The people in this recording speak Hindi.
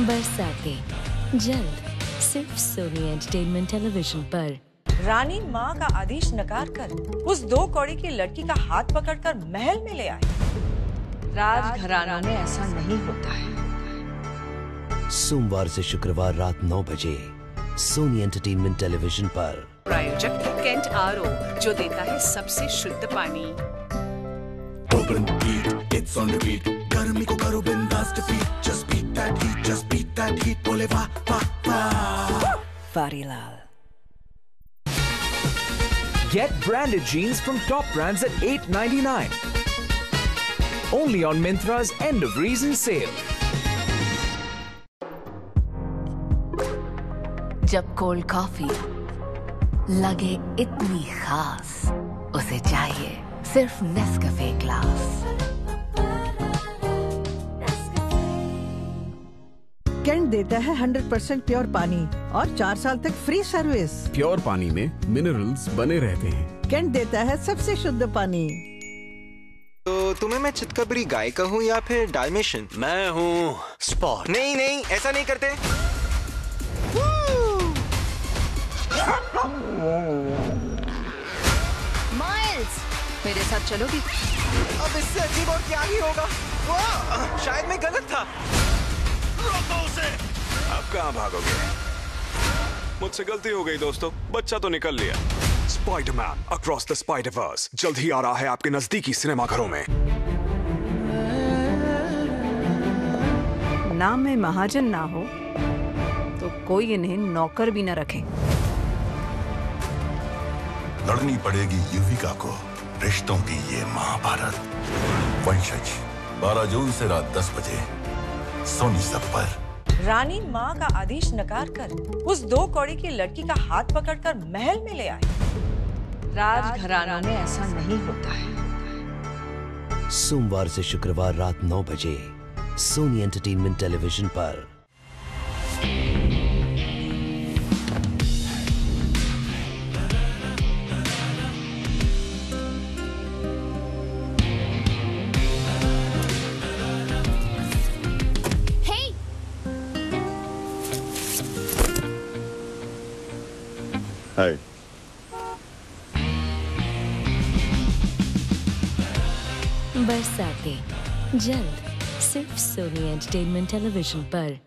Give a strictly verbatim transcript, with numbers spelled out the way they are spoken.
बरसाते जल्द सिर्फ सोनी एंटरटेनमेंट टेलीविजन पर। रानी माँ का आदेश नकार कर उस दो कौड़ी की लड़की का हाथ पकड़कर महल में ले आई। राजघरानों में ऐसा नहीं होता है। सोमवार से शुक्रवार रात नौ बजे सोनी एंटरटेनमेंट टेलीविजन पर। प्रायोजक केंट आर ओ, जो देता है सबसे शुद्ध पानी। Open beat, it's on the beat. गर्मी को करो बिंदास defeat. Just beat that heat, just beat that heat. बोले वाह वाह वाह। Warilal. Get branded jeans from top brands at eight ninety-nine. Only on Myntra's end of reason sale. जब कोल्ड कॉफी लगे इतनी खास, उसे चाहिए सिर्फ नेस्कैफे ग्लास। केंट देता है हंड्रेड परसेंट प्योर पानी और चार साल तक फ्री सर्विस। प्योर पानी में मिनरल्स बने रहते हैं। केंट देता है सबसे शुद्ध पानी। तो तुम्हें मैं चितकबरी गाय कहूँ या फिर डाल्मेशियन? मैं हूँ स्पॉट। नहीं नहीं, ऐसा नहीं करते। माइल्स, मेरे साथ चलोगी? अब इससे अजीब और क्या ही होगा? वाह, शायद मैं गलत था। रोको उसे। अब कहाँ भागोगे? मुझसे गलती हो गई दोस्तों, बच्चा तो निकल लिया। स्पाइडरमैन अक्रॉस द स्पाइडरवर्स जल्द ही आ रहा है आपके नजदीकी सिनेमाघरों में। नाम में महाजन ना हो तो कोई इन्हें नौकर भी न रखे। लड़नी पड़ेगी युविका को रिश्तों की ये महाभारत। वंशज बारह जून से रात दस बजे सोनी सब पर। रानी माँ का आदेश नकार कर उस दो कौड़ी की लड़की का हाथ पकड़कर महल में ले आई। राजघरानों में ऐसा नहीं होता है। सोमवार से शुक्रवार रात नौ बजे सोनी एंटरटेनमेंट टेलीविजन पर। हाय। बरसाते जल्द सिर्फ सोनी एंटरटेनमेंट टेलीविजन पर।